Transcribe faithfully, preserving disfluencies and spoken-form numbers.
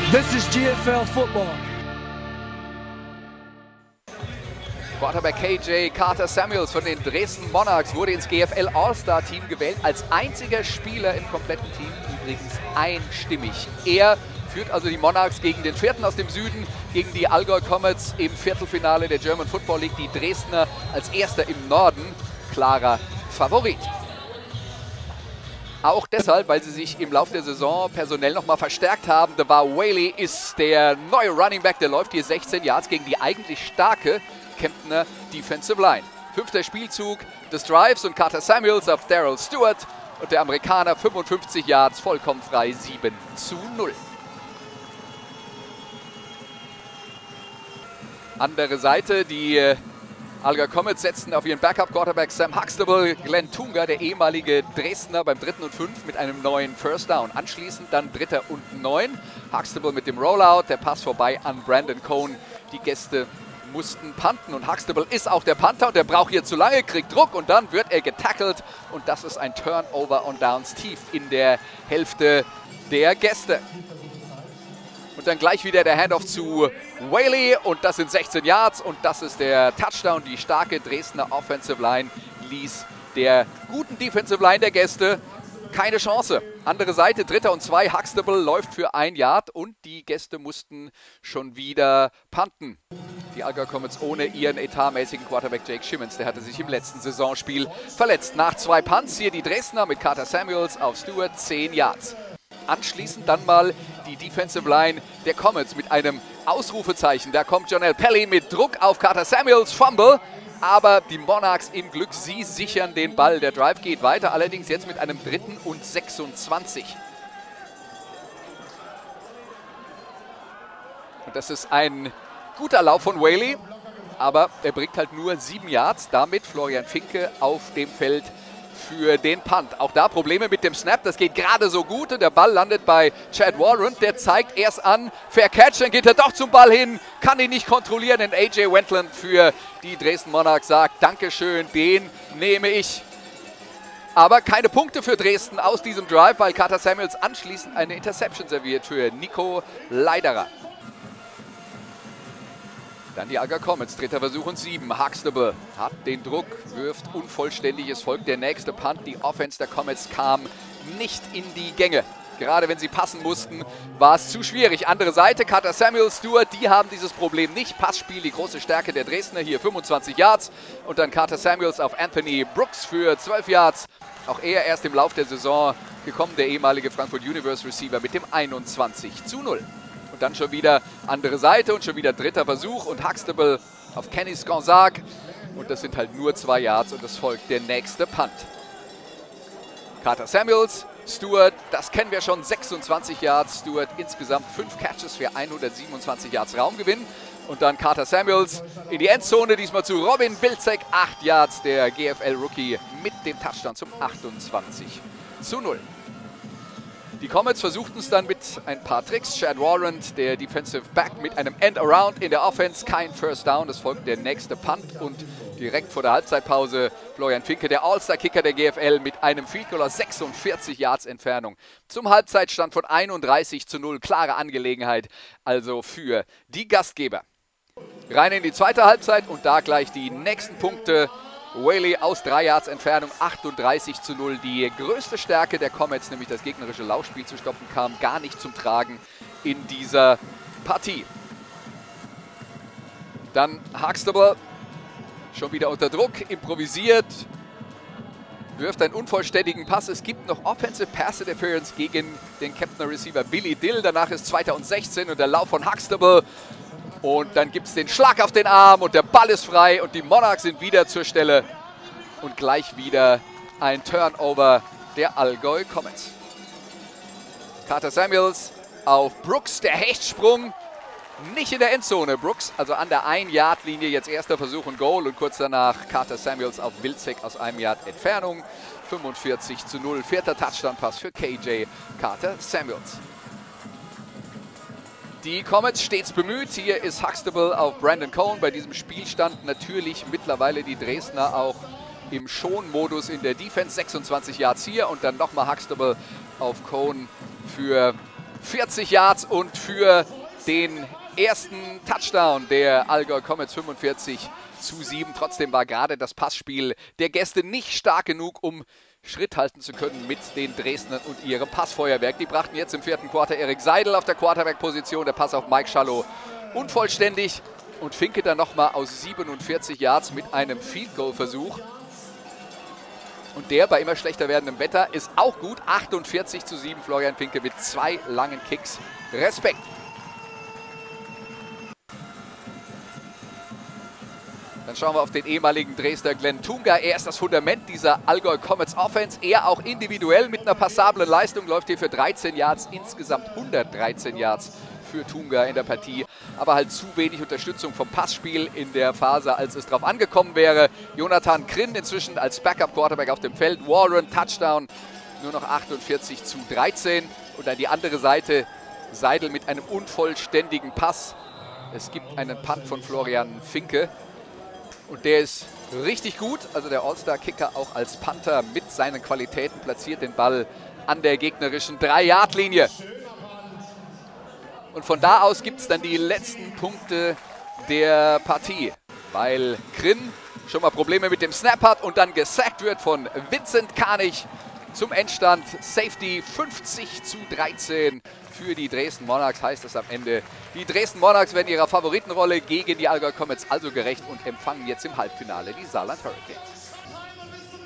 This is G F L football. Quarterback K J Carter Samuels von den Dresden Monarchs wurde ins G F L All-Star-Team gewählt, als einziger Spieler im kompletten Team, übrigens einstimmig. Er führt also die Monarchs gegen den vierten aus dem Süden, gegen die Allgäu Comets im Viertelfinale der German Football League. Die Dresdner als erster im Norden, klarer Favorit. Auch deshalb, weil sie sich im Laufe der Saison personell nochmal verstärkt haben. DeVar Whaley ist der neue Running Back, der läuft hier sechzehn Yards gegen die eigentlich starke Kemptner Defensive Line. Fünfter Spielzug des Drives und Carter Samuels auf Darrell Stewart und der Amerikaner fünfundfünfzig Yards, vollkommen frei, sieben zu null. Andere Seite, die Allgäu Comets setzten auf ihren Backup-Quarterback Sam Huxtable. Glenn Tunga, der ehemalige Dresdner, beim dritten und fünf mit einem neuen First Down. Anschließend dann dritter und neun. Huxtable mit dem Rollout, der Pass vorbei an Brandon Cohn. Die Gäste mussten punten und Huxtable ist auch der Panther und der braucht hier zu lange, kriegt Druck und dann wird er getackelt. Und das ist ein Turnover on Downs tief in der Hälfte der Gäste. Und dann gleich wieder der Handoff zu Whaley und das sind sechzehn Yards und das ist der Touchdown. Die starke Dresdner Offensive Line ließ der guten Defensive Line der Gäste keine Chance. Andere Seite, dritter und zwei, Huxtable läuft für ein Yard und die Gäste mussten schon wieder punten. Die Allgäu Comets ohne ihren etatmäßigen Quarterback Jake Schimmons, der hatte sich im letzten Saisonspiel verletzt. Nach zwei Punts hier die Dresdner mit Carter Samuels auf Stewart, zehn Yards. Anschließend dann mal die Defensive Line der Comets mit einem Ausrufezeichen. Da kommt Jonell Pelly mit Druck auf Carter Samuels, Fumble. Aber die Monarchs im Glück, sie sichern den Ball. Der Drive geht weiter, allerdings jetzt mit einem dritten und sechsundzwanzig. Und das ist ein guter Lauf von Whaley, aber er bringt halt nur sieben Yards. Damit Florian Finke auf dem Feld für den Punt. Auch da Probleme mit dem Snap, das geht gerade so gut und der Ball landet bei Chad Warren. Der zeigt erst an, Fair Catch, dann geht er doch zum Ball hin, kann ihn nicht kontrollieren. Und A J Wendland für die Dresden Monarchs sagt, Dankeschön, den nehme ich. Aber keine Punkte für Dresden aus diesem Drive, weil Carter Samuels anschließend eine Interception serviert für Nico Leiderer. Dann die Allgäu Comets, dritter Versuch und sieben. Huxtable hat den Druck, wirft unvollständig. Es folgt der nächste Punt. Die Offense der Comets kam nicht in die Gänge. Gerade wenn sie passen mussten, war es zu schwierig. Andere Seite, Carter Samuels, Stewart, die haben dieses Problem nicht. Passspiel, die große Stärke der Dresdner, hier fünfundzwanzig Yards. Und dann Carter Samuels auf Anthony Brooks für zwölf Yards. Auch er erst im Lauf der Saison gekommen, der ehemalige Frankfurt Universe Receiver mit dem einundzwanzig zu null. Und dann schon wieder andere Seite und schon wieder dritter Versuch und Huxtable auf Kenny Skonzak. Und das sind halt nur zwei Yards und es folgt der nächste Punt. Carter Samuels, Stewart, das kennen wir schon, sechsundzwanzig Yards. Stewart insgesamt fünf Catches für hundertsiebenundzwanzig Yards Raumgewinn. Und dann Carter Samuels in die Endzone, diesmal zu Robin Bilczek, acht Yards, der G F L-Rookie mit dem Touchdown zum achtundzwanzig zu null. Die Comets versuchten es dann mit ein paar Tricks. Chad Warren, der Defensive Back, mit einem End-Around in der Offense. Kein First Down. Es folgt der nächste Punt. Und direkt vor der Halbzeitpause Florian Finke, der All-Star-Kicker der G F L, mit einem Field Goal aus sechsundvierzig Yards Entfernung. Zum Halbzeitstand von einunddreißig zu null. Klare Angelegenheit also für die Gastgeber. Rein in die zweite Halbzeit und da gleich die nächsten Punkte. Whaley aus drei Yards Entfernung, achtunddreißig zu null. Die größte Stärke der Comets, nämlich das gegnerische Laufspiel zu stoppen, kam gar nicht zum Tragen in dieser Partie. Dann Huxtable, schon wieder unter Druck, improvisiert, wirft einen unvollständigen Pass. Es gibt noch Offensive Pass Interference gegen den Kemptner Receiver Billy Dill. Danach ist zweiter und sechzehn und der Lauf von Huxtable. Und dann gibt es den Schlag auf den Arm und der Ball ist frei und die Monarchs sind wieder zur Stelle. Und gleich wieder ein Turnover der Allgäu Comets. Carter Samuels auf Brooks, der Hechtsprung. Nicht in der Endzone. Brooks, also an der ein-Yard-Linie, jetzt erster Versuch und Goal. Und kurz danach Carter Samuels auf Bilczek aus einem Yard Entfernung. fünfundvierzig zu null. Vierter Touchdown-Pass für K J Carter Samuels. Die Comets stets bemüht. Hier ist Huxtable auf Brandon Cohn. Bei diesem Spielstand natürlich mittlerweile die Dresdner auch im Schonmodus in der Defense. sechsundzwanzig Yards hier und dann nochmal Huxtable auf Cohn für vierzig Yards und für den ersten Touchdown der Allgäu Comets fünfundvierzig zu sieben. Trotzdem war gerade das Passspiel der Gäste nicht stark genug, um Schritt halten zu können mit den Dresdnern und ihrem Passfeuerwerk. Die brachten jetzt im vierten Quarter Erik Seidel auf der Quarterback-Position. Der Pass auf Mike Schallow unvollständig. Und Finke dann nochmal aus siebenundvierzig Yards mit einem Field-Goal-Versuch. Und der bei immer schlechter werdendem Wetter ist auch gut. achtundvierzig zu sieben. Florian Finke mit zwei langen Kicks. Respekt. Dann schauen wir auf den ehemaligen Dresdner Glenn Tunga. Er ist das Fundament dieser Allgäu Comets Offense. Er auch individuell mit einer passablen Leistung. Läuft hier für dreizehn Yards. Insgesamt hundertdreizehn Yards für Tunga in der Partie. Aber halt zu wenig Unterstützung vom Passspiel in der Phase, als es drauf angekommen wäre. Jonathan Krinn inzwischen als Backup-Quarterback auf dem Feld. Warren, Touchdown. Nur noch achtundvierzig zu dreizehn. Und dann die andere Seite. Seidel mit einem unvollständigen Pass. Es gibt einen Punt von Florian Finke. Und der ist richtig gut. Also der All-Star-Kicker auch als Panther mit seinen Qualitäten platziert den Ball an der gegnerischen drei Yard Linie. Und von da aus gibt es dann die letzten Punkte der Partie. Weil Krinn schon mal Probleme mit dem Snap hat und dann gesackt wird von Vincent Karnich. Zum Endstand Safety fünfzig zu dreizehn für die Dresden Monarchs. Heißt das am Ende, die Dresden Monarchs werden ihrer Favoritenrolle gegen die Allgäu Comets also gerecht und empfangen jetzt im Halbfinale die Saarland Hurricanes.